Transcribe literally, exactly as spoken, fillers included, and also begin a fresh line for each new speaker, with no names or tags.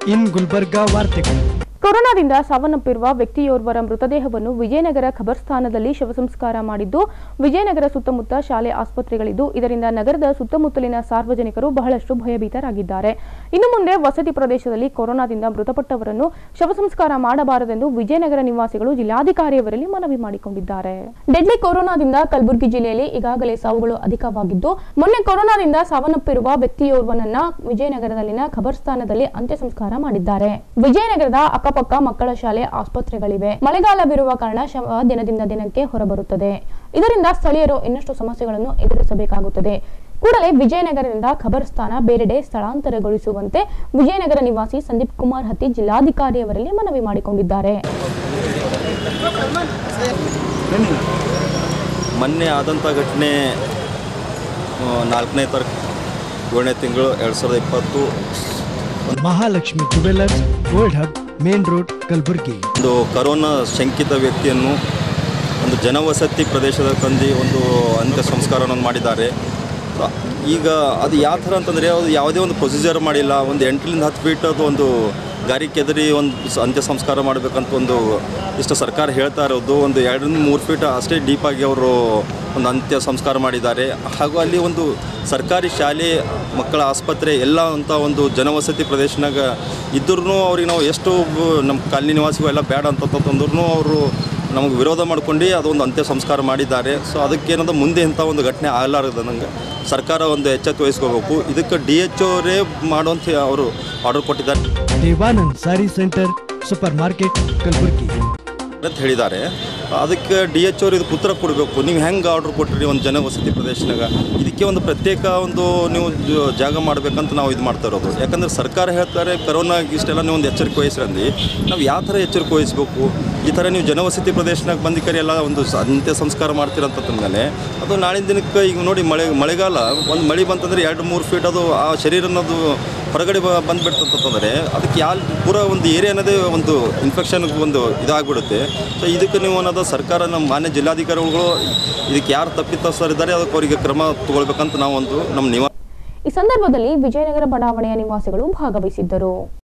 इन ಗುಲ್ಬರ್ಗಾ ವಾರ್ತೆಗಳು.
ಕೊರೋನಾದಿಂದ ಸಾವನ್ನಪ್ಪಿರುವ ವ್ಯಕ್ತಿಯೋರ್ವರ ಮೃತದೇಹವನ್ನು ವಿಜಯನಗರ ಖಬರ್ಸ್ಥಾನದಲ್ಲಿ ಶವಸಂಸ್ಕಾರ ಮಾಡಿದ್ದು, ವಿಜಯನಗರ ಸುತ್ತಮುತ್ತ ಶಾಲೆ ಆಸ್ಪತ್ರೆಗಳಿದ್ದು, ಇದರಿಂದ ನಗರದ ಸುತ್ತಮುತ್ತಲಿನ ಸಾರ್ವಜನಿಕರು ಬಹಳಷ್ಟು ಭಯಭೀತರಾಗಿದ್ದಾರೆ. ಇನ್ನು ಮುಂದೆ ವಸತಿ ಪ್ರದೇಶದಲ್ಲಿ ಕೊರೋನಾದಿಂದ ಮೃತಪಟ್ಟವರನ್ನು ಶವಸಂಸ್ಕಾರ ಮಾಡಬಾರದೆಂದು ವಿಜಯನಗರ ನಿವಾಸಿಗಳು ಜಿಲ್ಲಾಧಿಕಾರಿಯವರಲ್ಲಿ ಮನವಿ ಮಾಡಿಕೊಂಡಿದ್ದಾರೆ. ಡೆಡ್ಲಿ ಕೊರೋನಾದಿಂದ ಕಲಬುರಗಿ ಜಿಲ್ಲೆಯಲ್ಲಿ ಈಗಾಗಲೇ ಸಾವುಗಳು ಅಧಿಕವಾಗಿದ್ದು, ಮೊನ್ನೆ ಕೊರೋನಾದಿಂದ ಸಾವನ್ನಪ್ಪಿರುವ ವ್ಯಕ್ತಿಯೋರ್ವನನ್ನ ವಿಜಯನಗರದಲ್ಲಿನ ಖಬರ್ಸ್ಥಾನದಲ್ಲಿ ಅಂತ್ಯ ಸಂಸ್ಕಾರ ಮಾಡಿದ್ದಾರೆ. ವಿಜಯನಗರದ ಅಕ್ಕಪಕ್ಕ ಮಕ್ಕಳ ಶಾಲೆ ಆಸ್ಪತ್ರೆಗಳಿವೆ. ಮಳೆಗಾಲವಿರುವ ಕಾರಣ ಶವ ದಿನದಿಂದ ದಿನಕ್ಕೆ ಹೊರಬರುತ್ತದೆ. ಇದರಿಂದ ಸ್ಥಳೀಯರು ಇನ್ನಷ್ಟು ಸಮಸ್ಯೆಗಳನ್ನು ಎದುರಿಸಬೇಕಾಗುತ್ತದೆ. ಕೂಡಲೇ ವಿಜಯನಗರದಿಂದ ಖಬರ್ಸ್ಥಾನ ಬೇರೆಡೆ ಸ್ಥಳಾಂತರಗೊಳಿಸುವಂತೆ ವಿಜಯನಗರ ನಿವಾಸಿ ಸಂದೀಪ್ ಕುಮಾರ್ ಹತ್ತಿ ಜಿಲ್ಲಾಧಿಕಾರಿಯವರಲ್ಲಿ ಮನವಿ ಮಾಡಿಕೊಂಡಿದ್ದಾರೆ.
ಮೊನ್ನೆ ಆದಂಥ ಘಟನೆ ನಾಲ್ಕನೇ ತಾರೀಕು ಏಳನೇ ತಿಂಗಳು ಎರಡು ಸಾವಿರದ ಇಪ್ಪತ್ತು
Mahalakshmi jewellers gold hub main road Kalaburagi.
ಒಂದು ಕರೋನಾ ಶಂಕಿತ ವ್ಯಕ್ತಿಯನ್ನು ಒಂದು ಜನವಸತಿ ಪ್ರದೇಶದ ತಂದು ಒಂದು ಅಂತ್ಯ ಸಂಸ್ಕಾರವನ್ನು ಮಾಡಿದ್ದಾರೆ. ಈಗ ಅದು ಯಾವ ಥರ ಅಂತಂದರೆ ಅದು ಯಾವುದೇ ಒಂದು ಪ್ರೊಸೀಜರ್ ಮಾಡಿಲ್ಲ. ಒಂದು ಎಂಟರಿಂದ ಹತ್ತು ಫೀಟ್ ಅದು ಒಂದು ಗಾರಿ ಕೆದರಿ ಒಂದು ಅಂತ್ಯ ಸಂಸ್ಕಾರ ಮಾಡಬೇಕಂತ ಒಂದು ಇಷ್ಟು ಸರ್ಕಾರ ಹೇಳ್ತಾ ಇರೋದು. ಒಂದು ಎರಡರಿಂದ ಮೂರು ಫೀಟ್ ಅಷ್ಟೇ ಡೀಪಾಗಿ ಅವರು ಒಂದು ಅಂತ್ಯ ಸಂಸ್ಕಾರ ಮಾಡಿದ್ದಾರೆ. ಹಾಗೂ ಅಲ್ಲಿ ಒಂದು ಸರ್ಕಾರಿ ಶಾಲೆ, ಮಕ್ಕಳ ಆಸ್ಪತ್ರೆ ಎಲ್ಲ ಅಂತ ಒಂದು ಜನವಸತಿ ಪ್ರದೇಶನಾಗ ಇದ್ರೂ ಅವ್ರಿಗೆ ನಾವು ಎಷ್ಟು ನಮ್ಮ ಕಾಲನಿ ನಿವಾಸಿಗಳು ಎಲ್ಲ ಬೇಡ ಅಂತಂದ್ರೂ ಅವರು ನಮಗೆ ವಿರೋಧ ಮಾಡ್ಕೊಂಡು ಅದೊಂದು ಅಂತ್ಯ ಸಂಸ್ಕಾರ ಮಾಡಿದ್ದಾರೆ. ಸೊ ಅದಕ್ಕೇನಂದ್ರೆ ಮುಂದೆ ಇಂಥ ಒಂದು ಘಟನೆ ಆಗಲಾರದು ನಂಗೆ ಸರ್ಕಾರ ಒಂದು ಎಚ್ಚೆತ್ತು ವಹಿಸ್ಕೋಬೇಕು. ಇದಕ್ಕೆ ಡಿ ಎಚ್ ಅವರೇ ಮಾಡುವಂಥ ಅವರು ಆರ್ಡರ್ ಕೊಟ್ಟಿದ್ದಾರೆ.
Devanand sari centre super market Kalaburagi
ಅಂತ ಹೇಳಿದ್ದಾರೆ. ಅದಕ್ಕೆ ಡಿ ಎಚ್ ಅವ್ರು ಇದಕ್ಕೆ ಉತ್ತರ ಕೊಡಬೇಕು. ನೀವು ಹೆಂಗೆ ಆರ್ಡ್ರ್ ಕೊಟ್ಟಿರಿ ಒಂದು ಜನವಸತಿ ಪ್ರದೇಶನಾಗ, ಇದಕ್ಕೆ ಒಂದು ಪ್ರತ್ಯೇಕ ಒಂದು ನೀವು ಜಾಗ ಮಾಡಬೇಕಂತ ನಾವು ಇದು ಮಾಡ್ತಾ ಇರೋದು. ಯಾಕಂದರೆ ಸರ್ಕಾರ ಹೇಳ್ತಾರೆ ಕರೋನಾಗೆ ಇಷ್ಟೆಲ್ಲ ನೀವು ಒಂದು ಎಚ್ಚರಿಕೆ ವಹಿಸ್ರಂದು, ನಾವು ಯಾವ ಥರ ಎಚ್ಚರಿಕೆ ವಹಿಸಬೇಕು? ಈ ಥರ ನೀವು ಜನವಸತಿ ಪ್ರದೇಶನಾಗ ಬಂದು ಕರೆ ಎಲ್ಲ ಒಂದು ಅಂತ್ಯ ಸಂಸ್ಕಾರ ಮಾಡ್ತೀರಂತಂದಮೇಲೆ ಅದು ನಾಳಿನ ದಿನಕ್ಕೆ ಈಗ ನೋಡಿ ಮಳೆ ಮಳೆಗಾಲ ಒಂದು ಮಳೆ ಬಂತಂದರೆ ಎರಡು ಮೂರು ಫೀಟ್ ಅದು ಆ ಶರೀರ ಅನ್ನೋದು ಹೊರಗಡೆ ಬಂದುಬಿಡ್ತಂತಂದರೆ ಅದಕ್ಕೆ ಯಾವ ಪೂರ ಒಂದು ಏರಿಯಾ ಅನ್ನೋದೇ ಒಂದು ಇನ್ಫೆಕ್ಷನ್ಗೆ ಒಂದು ಇದಾಗ್ಬಿಡುತ್ತೆ. ಸೊ ಇದಕ್ಕೆ ನೀವು ಅನ್ನೋದು ಸರ್ಕಾರ ನಮ್ಮ ಮಾನ್ಯ ಜಿಲ್ಲಾಧಿಕಾರಿಗಳು ಇದಕ್ಕೆ ಯಾರು ತಪ್ಪಿತಸ್ಥರಿದ್ದಾರೆ ಅದಕ್ಕೆ ಅವರಿಗೆ ಕ್ರಮ ತಗೊಳ್ಬೇಕಂತ ನಾವು ಒಂದು ನಮ್ಮ ನಿವಾಸ.
ಈ ಸಂದರ್ಭದಲ್ಲಿ ವಿಜಯನಗರ ಬಡಾವಣೆಯ ನಿವಾಸಿಗಳು ಭಾಗವಹಿಸಿದ್ದರು.